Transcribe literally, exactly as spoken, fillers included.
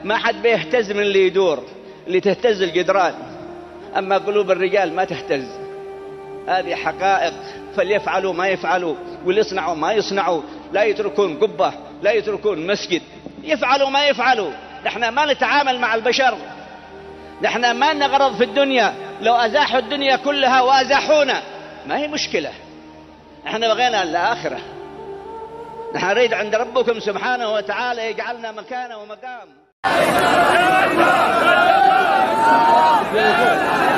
ما حد بيهتز من اللي يدور، اللي تهتز الجدران، أما قلوب الرجال ما تهتز. هذه حقائق. فليفعلوا ما يفعلوا، وليصنعوا ما يصنعوا، لا يتركون قبة، لا يتركون مسجد، يفعلوا ما يفعلوا. نحن ما نتعامل مع البشر، نحن ما نغرض في الدنيا. لو أزاحوا الدنيا كلها وأزاحونا ما هي مشكلة، نحن بغينا الآخرة. نحن نريد عند ربكم سبحانه وتعالى يجعلنا مكانه ومقام.